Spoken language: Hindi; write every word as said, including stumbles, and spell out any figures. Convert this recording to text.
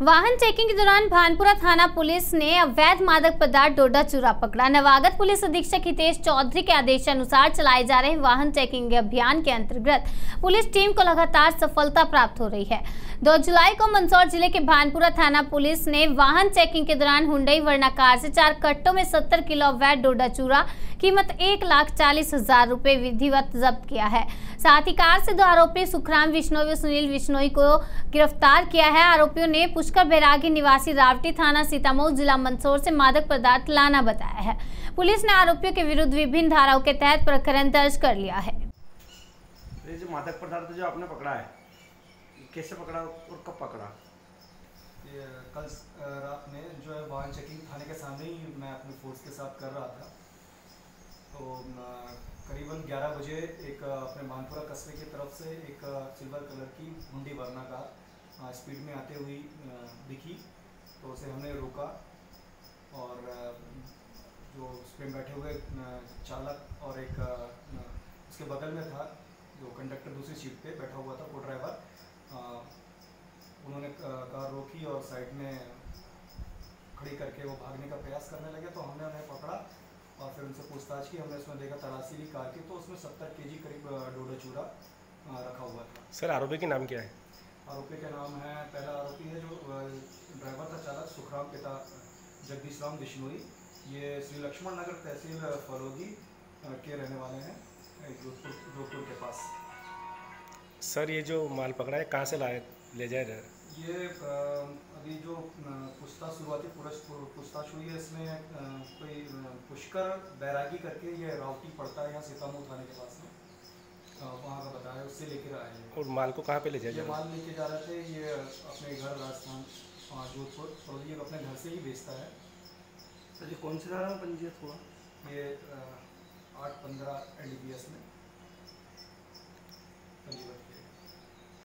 वाहन चेकिंग के दौरान भानपुरा थाना पुलिस ने अवैध मादक पदार्थ डोडा चूरा पकड़ा। नवागत पुलिस अधीक्षक हितेश चौधरी के आदेशानुसार चलाए जा रहे वाहन चेकिंग अभियान के अंतर्गत पुलिस टीम को लगातार सफलता प्राप्त हो रही है। दो जुलाई को मंदसौर जिले के भानपुरा थाना पुलिस ने वाहन चेकिंग के दौरान हुंडई वर्ना कार से चार कट्टों में सत्तर किलो अवैध डोडा चूरा कीमत एक लाख चालीस हजार रुपए विधिवत जब्त किया है। साथ ही कार से दो आरोपी सुखराम विश्नोई व सुनील विश्नोई को गिरफ्तार किया है। आरोपियों ने पुष्कर बैरागी निवासी रावटी थाना सीतामऊ जिला मंदसौर से मादक पदार्थ लाना बताया है। पुलिस ने आरोपियों के विरुद्ध विभिन्न धाराओं के तहत प्रकरण दर्ज कर लिया है। ये जो मादक पदार्थ जो आपने पकड़ा है, कैसे पकड़ा और कब पकड़ा? ये कल रात में जो है वाहन चेकिंग थाने के सामने ही मैं अपनी फोर्स के साथ कर रहा था, तो करीबन ग्यारह बजे एक अपने भानपुरा कस्बे की तरफ से एक सिल्वर कलर की हुंडई वर्ना कार स्पीड में आते हुई दिखी, तो उसे हमने रोका और जो उस पर बैठे हुए चालक और एक उसके बगल में था जो कंडक्टर दूसरी सीट पे बैठा हुआ था, को ड्राइवर, उन्होंने कार रोकी और साइड में खड़ी करके वो भागने का प्रयास करने लगे, तो हमने उन्हें पकड़ा और फिर उनसे पूछताछ की। हमने उसमें देखा तलाशी ली कार की, तो उसमें सत्तर केजी करीब डोडा चूरा रखा हुआ था। सर, आरोपी के नाम क्या है? आरोपी का नाम है, पहला आरोपी है जो ड्राइवर था चालक सुखराम पिता जगदीश राम विश्नोई, ये श्री लक्ष्मण नगर तहसील फलोदी के रहने वाले हैं, जोधपुर जोधपुर के पास। सर, ये जो माल पकड़ा है कहाँ से लाए ले जाए रहे? ये अभी जो पूछताछ शुरुआती पूछताछ हुई है, इसमें कोई पुष्कर बैरागी करके ये रावटी पड़ता है यहाँ सीतामऊ थाने के पास में, वहाँ का बताया, उससे लेकर आए हैं। और माल को कहाँ पे ले जाए? ये माल लेके जा रहे थे, ये अपने घर राजस्थान जोधपुर, और ये अपने घर से ही बेचता है। सर, ये कौन सी धारा में पंजीयत हुआ? ये आठ पंद्रह एन डी पी एस में।